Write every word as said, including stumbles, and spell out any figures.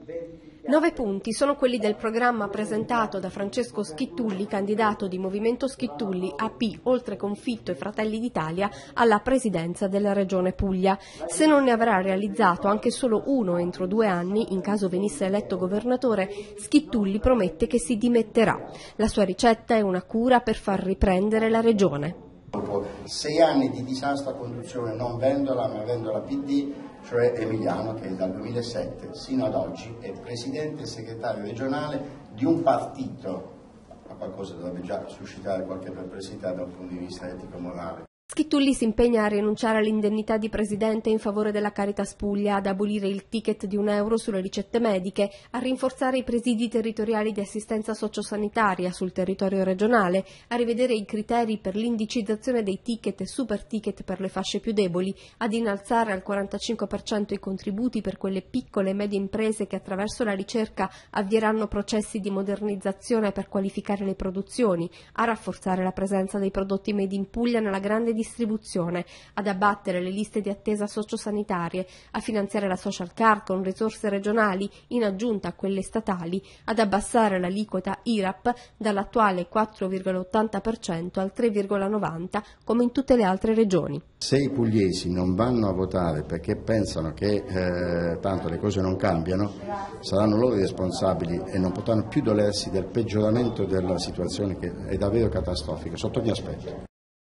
Nove punti sono quelli del programma presentato da Francesco Schittulli, candidato di Movimento Schittulli A P, Oltreconfitto e Fratelli d'Italia, alla presidenza della Regione Puglia. Se non ne avrà realizzato anche solo uno entro due anni, in caso venisse eletto governatore, Schittulli promette che si dimetterà. La sua ricetta è una cura per far riprendere la Regione. Dopo sei anni di disastra conduzione non Vendola ma Vendola P D, cioè Emiliano, che dal duemilasette sino ad oggi è presidente e segretario regionale di un partito, ma qualcosa dovrebbe già suscitare qualche perplessità dal punto di vista etico-morale. Schittulli si impegna a rinunciare all'indennità di presidente in favore della Caritas Puglia, ad abolire il ticket di un euro sulle ricette mediche, a rinforzare i presidi territoriali di assistenza sociosanitaria sul territorio regionale, a rivedere i criteri per l'indicizzazione dei ticket e super ticket per le fasce più deboli, ad innalzare al quarantacinque per cento i contributi per quelle piccole e medie imprese che attraverso la ricerca avvieranno processi di modernizzazione per qualificare le produzioni, a rafforzare la presenza dei prodotti made in Puglia nella grande distribuzione, ad abbattere le liste di attesa sociosanitarie, a finanziare la social card con risorse regionali in aggiunta a quelle statali, ad abbassare l'aliquota I R A P dall'attuale quattro virgola ottanta per cento al tre virgola novanta per cento come in tutte le altre regioni. Se i pugliesi non vanno a votare perché pensano che eh, tanto le cose non cambiano, saranno loro i responsabili e non potranno più dolersi del peggioramento della situazione che è davvero catastrofica sotto ogni aspetto.